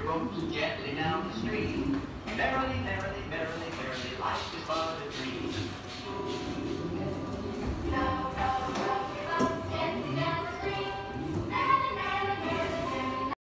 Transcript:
ropes gently down the stream. Merrily, merrily, merrily, merrily, life is but a dream.